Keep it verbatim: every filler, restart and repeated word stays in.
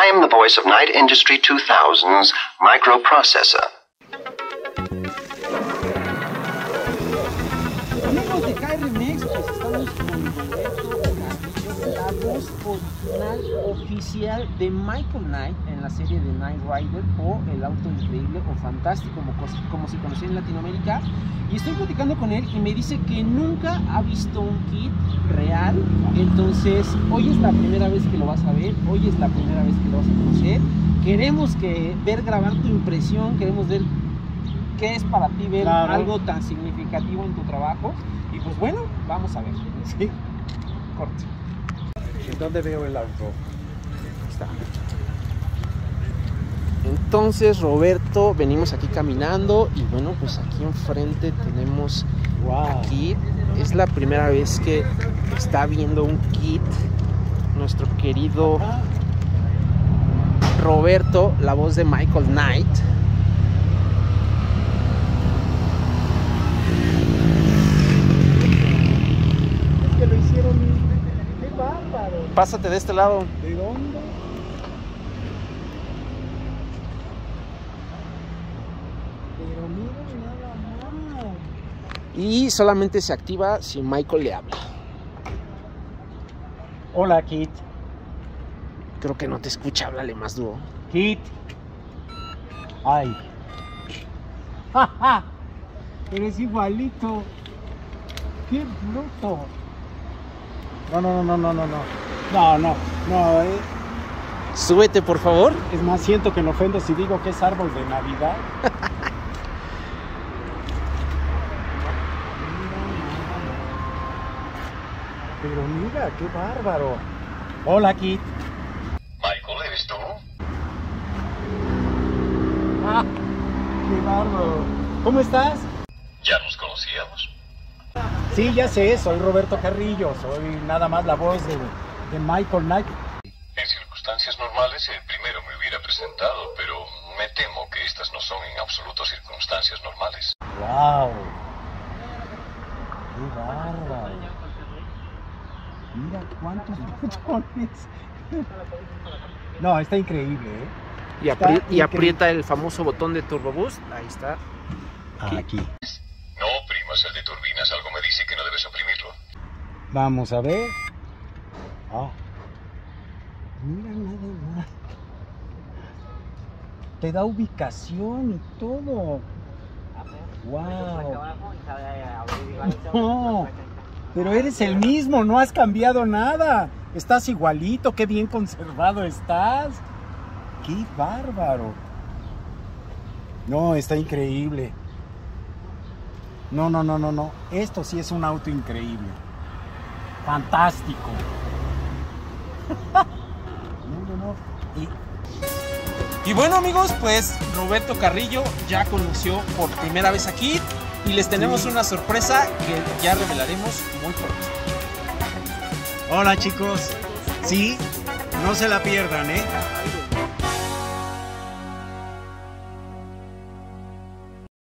I am the voice of Night Industry two thousand's microprocessor. Amigos de K R M X, pues estamos con Roberto Carrillo, la voz original oficial de Michael Knight en la serie de Knight Rider, o El Auto Increíble o Fantástico, como, como se conocía en Latinoamérica. Y estoy platicando con él y me dice que nunca ha visto un kit real. Entonces hoy es la primera vez que lo vas a ver, hoy es la primera vez que lo vas a conocer. Queremos que ver grabar tu impresión, queremos ver qué es para ti ver claro. algo tan significativo en tu trabajo. Y pues bueno, vamos a ver. Sí, corte. ¿En dónde veo el auto? Está. Entonces, Roberto, venimos aquí caminando y bueno, pues aquí enfrente tenemos wow. Kit. Es la primera vez que está viendo un kit nuestro querido Roberto, la voz de Michael Knight. Es que lo hicieron, qué bárbaro. Pásate de este lado. ¿De dónde? Pero mira nada más. Y solamente se activa si Michael le habla. Hola, Kit. Creo que no te escucha, háblale más duro. Kit. Ay. ¡Ja, ja! Eres igualito. ¡Qué bruto! No, no, no, no, no, no. No, no, no. Eh. Súbete, por favor. Es más, siento que me ofendo si digo que es árbol de Navidad. Pero mira, qué bárbaro. Hola, Kit. Michael, ¿eres tú? Ah, qué bárbaro. ¿Cómo estás? ¿Ya nos conocíamos? Sí, ya sé, soy Roberto Carrillo. Soy nada más la voz de, de Michael Knight. En circunstancias normales, el primero me hubiera presentado, pero me temo que estas no son en absoluto circunstancias normales. ¡Wow! ¡Qué bárbaro! Mira cuántos botones. No, está increíble, ¿eh? Y, apri y aprieta el famoso botón de Turbo Boost. Ahí está. Aquí. Aquí. No oprimas el de turbinas, algo me dice que no debes oprimirlo. Vamos a ver. Oh. Mira nada más. Te da ubicación y todo. Wow. No, pero eres el mismo, no has cambiado nada. Estás igualito, qué bien conservado estás. Qué bárbaro. No, está increíble. No, no, no, no, no. Esto sí es un auto increíble. Fantástico. No, no, no. Y... y bueno, amigos, pues Roberto Carrillo ya conoció por primera vez aquí y les tenemos sí. una sorpresa que ya revelaremos muy pronto. Hola, chicos. Sí, no se la pierdan, ¿eh?